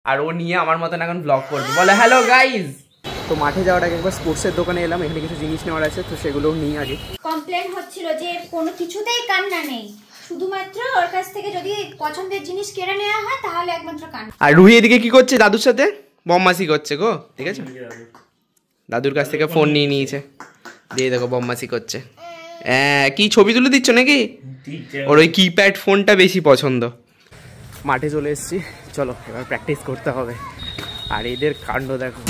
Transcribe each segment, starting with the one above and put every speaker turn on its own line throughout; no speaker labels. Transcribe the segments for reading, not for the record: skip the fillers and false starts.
আর ও নিয়ে আমার মতন এখন ব্লগ করবে, বলে হ্যালো গাইজ। তো মাঠে যাওয়ার আগে একবার স্পোর্টসের দোকানে এলাম, এখানে কিছু জিনিস নেওয়ার আছে, তো সেগুলোও নিই আগে।
কমপ্লেন হচ্ছিল যে কোনো কিছুতেই কান্না নেই, শুধুমাত্র ওর কাছ থেকে যদি পছন্দের জিনিস কেড়ে নেওয়া হয় তাহলে একমাত্র কান্না।
আর রুহি এদিকে কি করছে, দাদুর সাথে বম্মাসি করছে গো, ঠিক আছে। দাদুর কাছ থেকে ফোন নিয়ে নিয়েছে, দিয়ে দেখো বম্মাসি করছে। হ্যাঁ, কি ছবি তুলে দিচ্ছ নাকি? ওর ওই কিপ্যাড ফোনটা বেশি পছন্দ। মাঠে চলে এসেছি, চলো এবার প্র্যাকটিস করতে হবে। আর এদের কাণ্ড দেখো,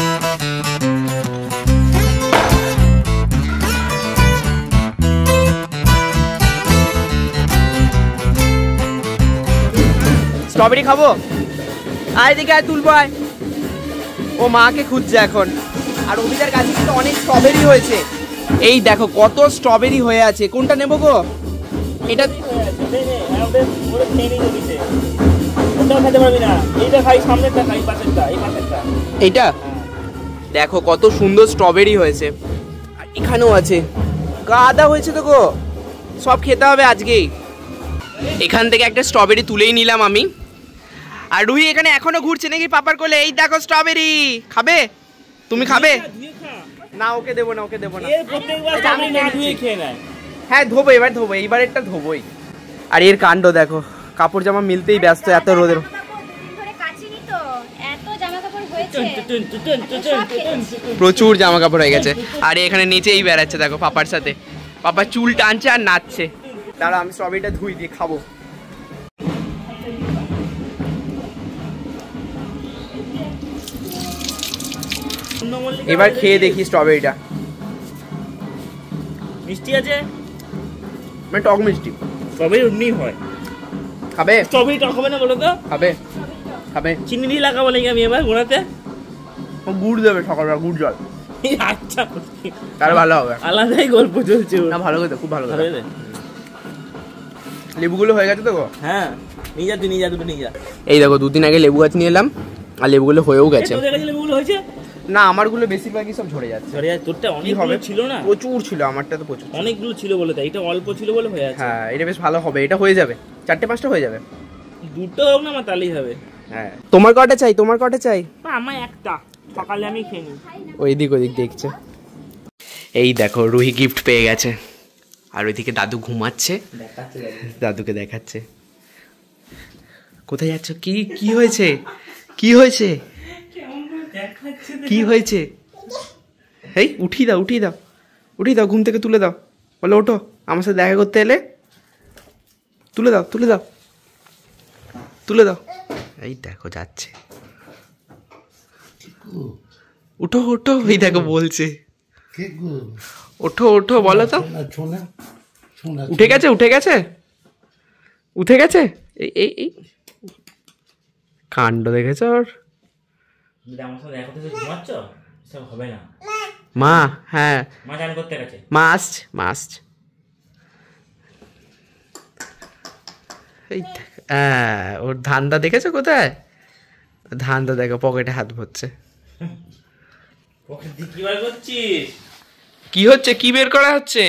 স্ট্রবেরি খাবো, আয় দিকে আয়, তুলবো আয়। ও মাকে খুঁজছে এখন। আর অভিদার কাছে কিন্তু অনেক স্ট্রবেরি হয়েছে, এই দেখো কত স্ট্রবেরি হয়ে আছে। কোনটা নেবো গো? এটা এইটা দেখো কত সুন্দর স্ট্রবেরি হয়েছে, এখানেও আছে, গাদা হয়েছে তো গো, সব খেতে হবে আজকেই। এখান থেকে একটা স্ট্রবেরি তুলেই নিলাম আমি। আর রুহি এখানে এখনো ঘুরছে নাকি পাপার কোলে। এই দেখো স্ট্রবেরি, খাবে? তুমি খাবে না? ওকে দেবো না, ওকে দেবো না। হ্যাঁ ধোবো, এবার ধোবো, এইবারেরটা ধোবোই। আর এর কাণ্ড দেখো, কাপড় জামা মিলতেই ব্যস্ত, এত রোদের। প্রচুর জামা কাপড় হয়ে গেছে। আর এখানে নিচেই বেড়াচ্ছে দেখো পাপার সাথে, পাপা চুল টানছে আর নাচছে। দাঁড়া আমি স্ট্রবেরিটা ধুই দিয়ে খাবো। এবার খেয়ে দেখি স্ট্রবেরিটা,
মিষ্টি আছে
মানে টক মিষ্টি।
স্ট্রবেরি এমনি হয়,
খাবে?
স্ট্রবেরি টক হবে না বলো তো?
খাবে? খাবে?
চিনি দিয়ে লাগাবো নাকি আমি এবার গোড়াতে?
গুড় দেবে সকালবেলা, গুড় জল।
আচ্ছা
তাহলে ভালো হবে।
আলাদাই গল্প চলছে না,
ভালো খেতে, খুব ভালো খেতে। লেবুগুলো হয়ে গেছে তো গো?
হ্যাঁ নিয়ে যা, তুই নিয়ে যা, দুটো নিয়ে যা।
এই দেখো দুদিন আগে লেবু গাছ নিয়ে এলাম, আর লেবুগুলো হয়েও গেছে।
তোদের কাছে লেবুগুলো হয়েছে?
না আমারগুলো বেশিরভাগই সব ঝরে যাচ্ছে।
ঝরে যাচ্ছে? তোরটা অনেক হবে ছিল না?
প্রচুর ছিল, আমারটা তো প্রচুর,
অনেকগুলো ছিল বলে তাই, এটা অল্প ছিল বলে হয়ে যাচ্ছে।
হ্যাঁ এটা বেশ ভালো হবে, এটা হয়ে যাবে, 4-5টা হয়ে যাবে।
দুটো হোক না আমার তাহলেই হবে।
হ্যাঁ তোমার কটা চাই? তোমার কটা চাই?
আমার একটা, সকালে আমি খেয়ে নিই।
ওইদিক ওইদিক দেখছে। এই দেখো রুহি গিফট পেয়ে গেছে, আর ওইদিকে দাদু ঘুমাচ্ছে, দাদুকে দেখাচ্ছে। কোথায় যাচ্ছ? কি কি হয়েছে? কি হয়েছে? কি হয়েছে? এই উঠিয়ে দাও, উঠিয়ে দাও, উঠিয়ে দাও, ঘুম থেকে তুলে দাও, বলো ওঠো, আমার সাথে দেখা করতে এলে, তুলে দাও, তুলে দাও, তুলে দাও। এই দেখো যাচ্ছে, উঠো উঠো, এই দেখো বলছে ওঠো ওঠো, বলো তো। উঠে গেছে, উঠে গেছে, উঠে গেছে। এই এই কাণ্ড দেখেছ ওর।
হবে না
মা, হ্যাঁ
মা চান করতে গেছে,
মা আসছে, মা আসছে। এই হ্যাঁ, ওর ধান্দা দেখেছো কোথায়? ধান্দা দেখো, পকেটে হাত ভরছে।
কি বার করছিস?
কি হচ্ছে? কি বের করা হচ্ছে?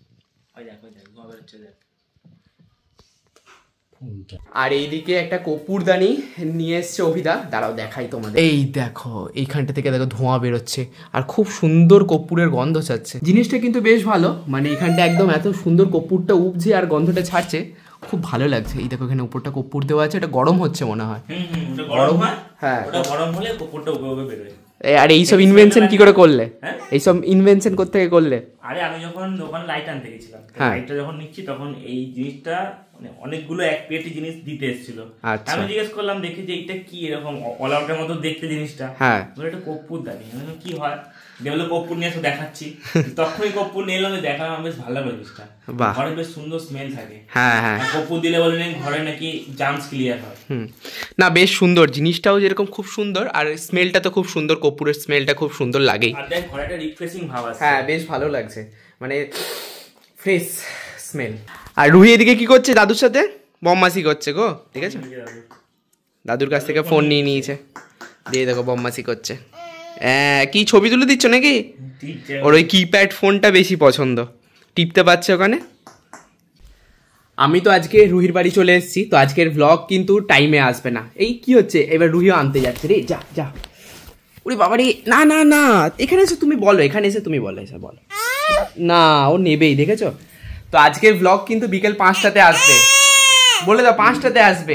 আর এইদিকে একটা কপুরদানি নিয়ে এসছে অভিদা, দাঁড়াও দেখাই তোমাদের। এই দেখো এইখানটা থেকে দেখো ধোঁয়া বেরোচ্ছে, আর খুব সুন্দর কর্পূরের গন্ধ ছাড়ছে। জিনিসটা কিন্তু বেশ ভালো, মানে এখানটা একদম এত সুন্দর কর্পূরটা উপজে আর গন্ধটা ছাড়ছে, খুব ভালো লাগছে। এই দেখো এখানে উপরটা কর্পূর দেওয়া আছে, এটা গরম হচ্ছে মনে হয়।
গরম হয়,
হ্যাঁ
গরম হলে কর্পূরটা উপরে বেরোয়।
আর এইসব ইনভেনশন কি করে করলে? এইসব ইনভেনশন করতে করলে?
আরে আমি যখন দোকানে লাইট আনতে গেছিলাম, লাইটটা যখন নিচ্ছি তখন এই জিনিসটা মানে অনেকগুলো এক পেটি জিনিস দিতে এসেছিল। আমি জিজ্ঞেস করলাম, দেখি যে এটা কি এরকম অল আউটের মতো দেখতে জিনিসটা। হ্যাঁ এটা কর্পূর দানি। কি হয় দেখলো কর্পূর নিয়ে এসে দেখাচ্ছি, তখনই কর্পূর নিয়ে এলাম, দেখালাম বেশ ভালো লাগে জিনিসটা, ঘরে বেশ সুন্দর স্মেল থাকে। হ্যাঁ হ্যাঁ কর্পূর দিলে বলে ঘরে নাকি জার্মস ক্লিয়ার হয়।
না বেশ সুন্দর জিনিসটাও, যেরকম খুব সুন্দর, আর স্মেলটা তো খুব সুন্দর, কর্পূরের স্মেলটা খুব সুন্দর লাগেই।
আর দেখ ঘরে একটা রিফ্রেশিং ভাব আছে।
হ্যাঁ বেশ ভালো লাগছে, মানে ফ্রেশ স্মেল। আর রুহি এদিকে কি করছে? দাদুর সাথে বম্মাসি করছে গো, ঠিক আছে। দাদুর কাছ থেকে ফোন নিয়ে নিয়েছে, দিয়ে দেখো বম্মাসি করছে। হ্যাঁ কি ছবি তুলে দিচ্ছ নাকি? ওর ওই কিপ্যাড ফোনটা বেশি পছন্দ, টিপতে পারছে ওখানে। আমি তো আজকে রুহির বাড়ি চলে এসেছি, তো আজকের ব্লগ কিন্তু টাইমে আসবে না। এই কি হচ্ছে, এবার রুহিও আনতে যাচ্ছে রে, যা যা। ওরে বাবারে, না না না, এখানে এসে তুমি বলো, এখানে এসে তুমি বলো, এসে বলো। না, ও নেবেই, দেখেছো তো। আজকের ব্লগ কিন্তু বিকেল 5টাতে আসবে, বলে দাও 5টাতে আসবে।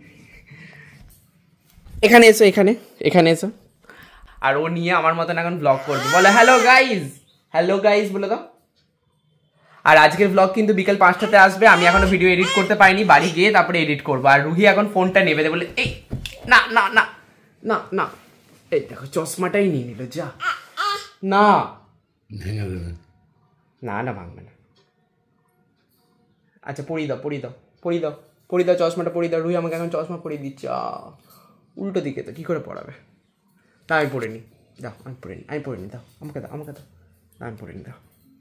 এখানে এসো, এখানে এখানে এসো। আর ও নিয়ে আমার মতন এখন ব্লগ করবে, বলে হ্যালো গাইজ, হ্যালো গাইজ বলে দাও। আর আজকের ব্লগ কিন্তু বিকেল 5টাতে আসবে। আমি এখনো ভিডিও এডিট করতে পারিনি, বাড়ি গিয়ে তারপরে এডিট করবো। আর রুহি এখন ফোনটা নেবে, বলে এই না না না না না, এই দেখো চশমাটাই নিয়ে নিল, যা না ভেঙে দেবে। না না ভাঙবে না। আচ্ছা পরিয়ে দাও, পরিয়ে দাও, পরিয়ে দাও, পরিয়ে দাও, চশমাটা পরিয়ে দাও। রুহি আমাকে এখন চশমা পরিয়ে দিচ্ছে, উল্টো দিকে তো কী করে পড়াবে। তা আমি পড়ে নি, দাও আমি পড়ে নি, আমি পড়ে নি, দাও আমাকে দাও, আমাকে দাও, আমি পড়ে নি, দাও।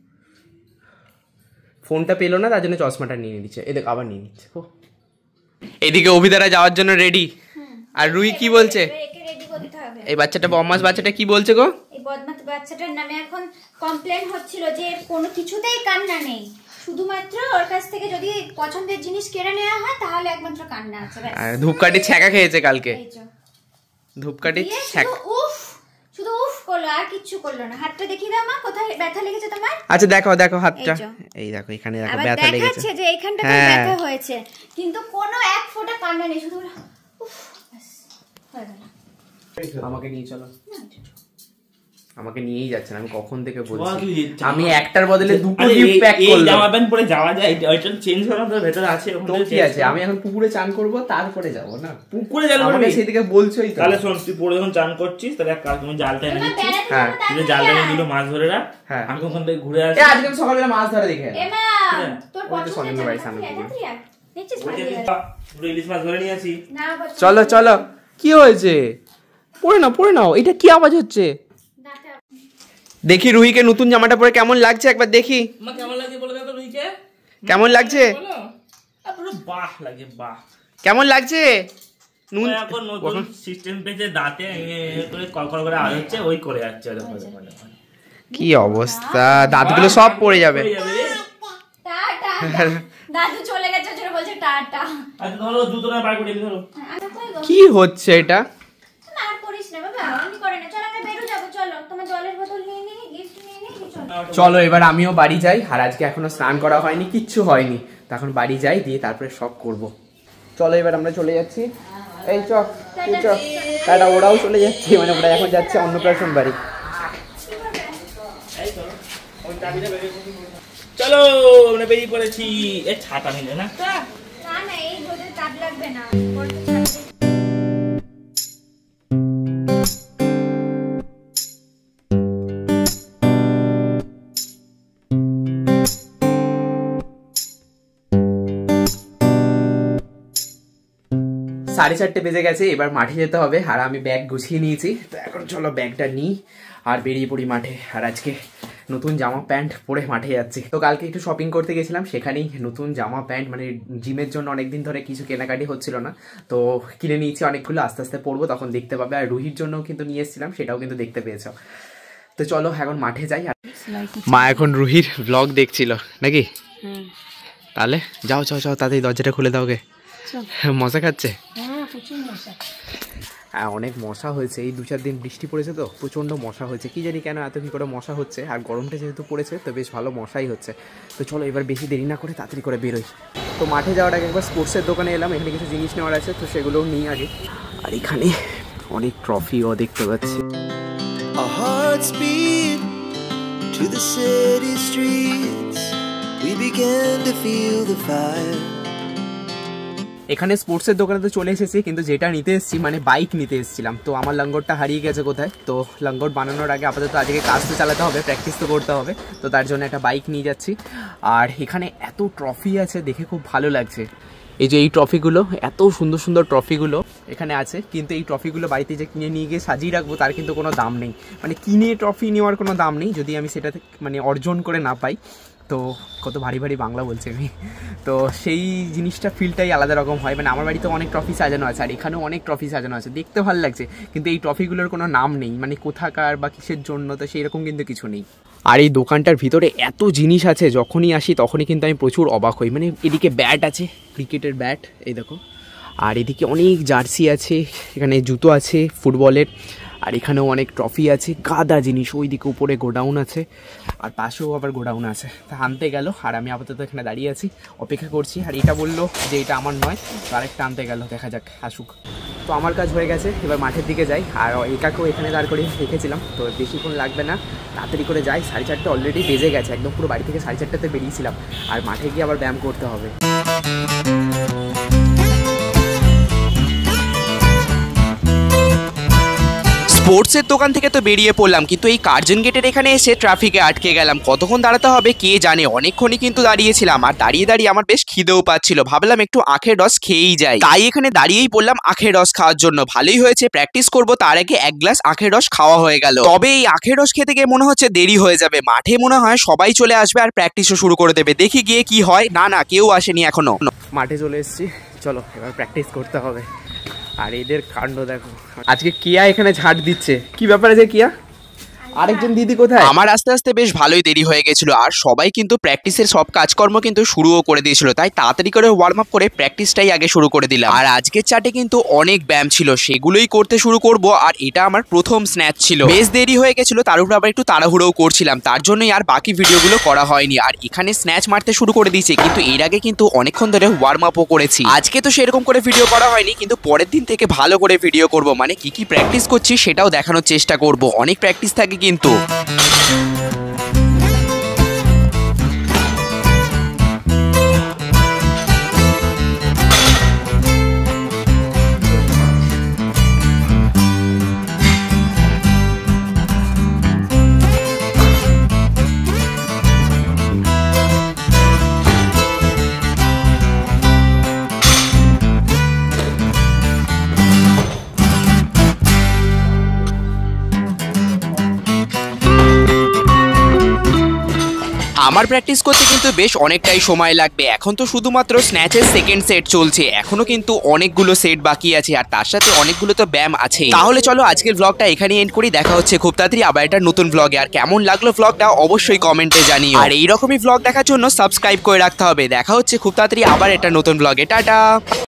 ফোনটা পেলো না, তার জন্য চশমাটা নিয়ে নিচ্ছে, এদিকে আবার নিয়ে নিচ্ছে। এদিকে অভিদারা যাওয়ার জন্য রেডি। আর রুহি কি বলছে, এই বাচ্চাটা বদমাস বাচ্চাটা কি বলছে গো?
এই বদমাস বাচ্চাটার নামে এখন কমপ্লেন হচ্ছিল যে কোনো কিছুতেই কান্না নেই, শুধুমাত্র ওর কাছ থেকে যদি পছন্দের জিনিস কেড়ে নেওয়া হয় তাহলে একমাত্র কান্না আছে।
ধূপকাঠি ছ্যাঁকা খেয়েছে কালকে, ধূপকাঠি
উফ, শুধু উফ করলো আর কিচ্ছু করলো না। হাতটা দেখিয়ে দাও মা, কোথায় ব্যথা লেগেছে তোমার?
আচ্ছা দেখো, দেখো হাতটা, এই দেখো এখানে দেখো ব্যথা লেগেছে,
যে এইখানটাতে ব্যথা হয়েছে, কিন্তু কোনো এক ফোঁটা কান্না নেই, শুধু উফ, বাস হয়ে গেল।
আমাকে নিয়ে চলো। আমাকে নিয়েই যাচ্ছে না, আমি কখন থেকে বলছি। আমি একটার বদলে দুটো গিফট প্যাক করলাম।
এই জামা প্যান্ট পরে যাওয়া যায়, ওইটা চেঞ্জ করার ভেতরে আছে,
তো কি আছে, আমি এখন পুকুরে চান করব, তারপরে যাব না। পুকুরে যাবো আমাকে সেদিকে বলছোই তো।
তাহলে শোন, তুই পরে যখন চান করছিস তাহলে এক কাজ, তুমি জালটা এনে দিচ্ছিস, হ্যাঁ তুই জালটা এনে দিলো, মাছ ধরে রাখ, হ্যাঁ আমি ওখান থেকে ঘুরে আসি।
আজকে আমি সকালবেলা মাছ ধরে দেখে
এমা তোর পছন্দের বাড়ি সামনে নিচ্ছিস
পুরো ইলিশ মাছ ধরে নিয়ে আসি।
চলো চলো, কি হয়েছে, পড়ে নাও পড়ে নাও। এটা কি আওয়াজ হচ্ছে? দেখি রুহিকে নতুন জামাটা পরে কেমন লাগছে, একবার দেখি।
মা কেমন লাগছে বলে দাও তো রুহিকে,
কেমন লাগছে?
পুরো বাহ লাগে, বাহ।
কেমন লাগছে?
নুন এখন নতুন সিস্টেম পেয়েছে, দাঁতে করে কলকল করে আওয়াজ হচ্ছে, ওই করে যাচ্ছে।
কি অবস্থা, দাঁতগুলো সব পড়ে যাবে।
টাটা, দাদু চলে গেছে, ওরা বলছে টাটা।
আচ্ছা ধরো জুতোটা বার করে ধরো।
কি হচ্ছে এটা?
আর করিস না বাবা, আমি করে না। চলো আমরা বেরো যাব, চলো তোমার জলের বোতল নিয়ে নি, গিফট নিয়ে নি, চলো।
চলো এবার আমিও বাড়ি যাই। আর আজকে এখনো স্নান করা হয়নি, কিচ্ছু হয়নি, তখন বাড়ি যাই, দিয়ে তারপরে সব করব। চলো এবার আমরা চলে যাচ্ছি। এই চক টাটা, ওরাও চলে যাচ্ছে, মানে ওরা এখন যাচ্ছে অন্নপ্রাশন বাড়ি।
চলো আমরা বেরিয়ে পড়েছি। এ ছাতা নিলে না?
না না, এই রোদে তাপ লাগবে না।
সাড়ে 4টে বেজে গেছে, এবার মাঠে যেতে হবে। আর আমি ব্যাগ গুছিয়ে নিয়েছি, তো এখন চলো ব্যাগটা নিই আর বেরিয়ে পড়ি মাঠে। আর আজকে নতুন জামা প্যান্ট পরে মাঠে যাচ্ছি। তো কালকে একটু শপিং করতে গেছিলাম, সেখানেই নতুন জামা প্যান্ট, মানে জিমের জন্য অনেকদিন ধরে কিছু কেনাকাটি হচ্ছিল না, তো কিনে নিয়েছি অনেকগুলো, আস্তে আস্তে পরবো, তখন দেখতে পাবে। আর রুহির জন্যও কিন্তু নিয়ে এসেছিলাম, সেটাও কিন্তু দেখতে পেয়েছো। তো চলো এখন মাঠে যাই। মা এখন রুহির ব্লগ দেখছিল নাকি? তাহলে যাও যাও যাও, তাড়াতাড়ি দরজাটা খুলে দাও গে। মশা খাচ্ছে? হ্যাঁ অনেক মশা হয়েছে, এই 2-4 দিন বৃষ্টি পড়েছে তো প্রচণ্ড মশা হয়েছে। কি জানি কেন এত কি করে মশা হচ্ছে, আর গরমটা যেহেতু পড়েছে তো বেশ ভালো মশাই হচ্ছে। তো চলো এবার বেশি দেরি না করে তাড়াতাড়ি করে বেরোই। তো মাঠে যাওয়ার আগে একবার স্পোর্টসের দোকানে এলাম, এখানে কিছু জিনিস নেওয়ার আছে, তো সেগুলোও নিই আগে। আর এখানে অনেক ট্রফিও দেখতে পাচ্ছি।
Our hearts beat to the city streets. We began to feel the fire.
এখানে স্পোর্টসের দোকানে তো চলে এসেছি, কিন্তু যেটা নিতে এসেছি মানে বাইক নিতে এসেছিলাম, তো আমার লঙ্গরটা হারিয়ে গেছে কোথায়। তো লঙ্গর বানানোর আগে আপাতত আজকে কাজ তো চালাতে হবে, প্র্যাকটিস তো করতে হবে, তো তার জন্য একটা বাইক নিয়ে যাচ্ছি। আর এখানে এত ট্রফি আছে, দেখে খুব ভালো লাগছে। এই যে এই ট্রফিগুলো, এত সুন্দর সুন্দর ট্রফিগুলো এখানে আছে, কিন্তু এই ট্রফিগুলো বাড়িতে যে কিনে নিয়ে গিয়ে সাজিয়ে রাখবো তার কিন্তু কোনো দাম নেই, মানে কিনে ট্রফি নেওয়ার কোনো দাম নেই যদি আমি সেটাতে মানে অর্জন করে না পাই। তো কত ভারী ভারী বাংলা বলছি আমি। তো সেই জিনিসটা ফিলটাই আলাদা রকম হয়। মানে আমার বাড়িতে অনেক ট্রফি সাজানো আছে আর এখানেও অনেক ট্রফি সাজানো আছে, দেখতে ভালো লাগছে, কিন্তু এই ট্রফিগুলোর কোনো নাম নেই, মানে কোথাকার বা কিসের জন্য, তো সেই রকম কিন্তু কিছু নেই। আর এই দোকানটার ভিতরে এত জিনিস আছে, যখনই আসি তখনই কিন্তু আমি প্রচুর অবাক হই। মানে এদিকে ব্যাট আছে, ক্রিকেটের ব্যাট, এই দেখো, আর এদিকে অনেক জার্সি আছে, এখানে জুতো আছে ফুটবলের, আর এখানেও অনেক ট্রফি আছে, গাদা জিনিস। ওইদিকে উপরে গোডাউন আছে আর পাশেও আবার গোডাউন আছে। তা আনতে গেল আর আমি আপাতত এখানে দাঁড়িয়ে আছি, অপেক্ষা করছি। আর এটা বললো যে এটা আমার নয়, তো আরেকটা আনতে গেল, দেখা যাক আসুক। তো আমার কাজ হয়ে গেছে, এবার মাঠের দিকে যাই। আর একাকেও এখানে দাঁড় করে রেখেছিলাম, তো বেশিক্ষণ লাগবে না, তাড়াতাড়ি করে যাই। 4:30 অলরেডি বেজে গেছে, একদম পুরো বাড়ি থেকে 4:30 বেরিয়েছিলাম, আর মাঠে গিয়ে আবার ব্যায়াম করতে হবে। স্পোর্টসের দোকান থেকে তো বেরিয়ে পড়লাম, কিন্তু এই কার্জন গেটের এখানে এসে ট্রাফিকে আটকে গেলাম। কতক্ষণ দাঁড়াতে হবে কে জানে, অনেকক্ষণই কিন্তু দাঁড়িয়েছিলাম। আর দাঁড়িয়ে দাঁড়িয়ে আমার বেশ খিদেও পাচ্ছিল, ভাবলাম একটু আখের রস খেয়েই যাই, তাই এখানে দাঁড়িয়েই পড়লাম আখের রস খাওয়ার জন্য। ভালোই হয়েছে, প্র্যাকটিস করব তার আগে 1 গ্লাস আখের রস খাওয়া হয়ে গেল। তবে এই আখের রস খেতে গিয়ে মনে হচ্ছে দেরি হয়ে যাবে, মাঠে মনে হয় সবাই চলে আসবে আর প্র্যাকটিসও শুরু করে দেবে, দেখি গিয়ে কি হয়। না কেউ আসেনি এখনো। মাঠে চলে এসেছি, চলো এবার প্র্যাকটিস করতে হবে। আর এদের কাণ্ড দেখো, আজকে কিয়া এখানে ঝাড় দিচ্ছে, কি ব্যাপার আছে কিয়া? আরেকজন দিদি কোথায়? আমার আস্তে আস্তে বেশ ভালোই দেরি হয়ে গেছিল, আর সবাই কিন্তু প্র্যাকটিসের সব কাজকর্ম কিন্তু শুরুও করে দিয়েছিল, তাই তাড়াতাড়ি করে ওয়ার্ম আপ করে প্র্যাকটিসটাই আগে শুরু করে দিলাম। আর আজকের চার্টে কিন্তু অনেক ব্যায়াম ছিল, সেগুলোই করতে শুরু করব। আর এটা আমার প্রথম স্ন্যাচ ছিল, বেশ দেরি হয়ে গেছিল, তার উপর আবার একটু তাড়াহুড়োও করছিলাম, তার জন্যই আর বাকি ভিডিওগুলো করা হয়নি। আর এখানে স্ন্যাচ মারতে শুরু করে দিয়েছে, কিন্তু এর আগে কিন্তু অনেকক্ষণ ধরে ওয়ার্ম আপও করেছি। আজকে তো সেরকম করে ভিডিও করা হয়নি, কিন্তু পরের দিন থেকে ভালো করে ভিডিও করব, মানে কি প্র্যাকটিস করছি সেটাও দেখানোর চেষ্টা করব। অনেক প্র্যাকটিস থাকে কিন্তু। আমার প্র্যাকটিস করতে কিন্তু বেশ অনেকটাই সময় লাগবে। এখন তো শুধুমাত্র স্ন্যাচের সেকেন্ড সেট চলছে, এখনো কিন্তু অনেকগুলো সেট বাকি আছে, আর তার সাথে অনেকগুলো তো ব্যায়াম আছে। তাহলে চলো আজকের ব্লগটা এখানেই এন্ড করি, দেখা হচ্ছে খুব তাড়াতাড়ি আবার একটা নতুন ব্লগে। আর কেমন লাগলো ব্লগটা অবশ্যই কমেন্টে জানিও, আর এইরকমই ব্লগ দেখার জন্য সাবস্ক্রাইব করে রাখতে হবে। দেখা হচ্ছে খুব তাড়াতাড়ি আবার একটা নতুন ব্লগে, টাটা।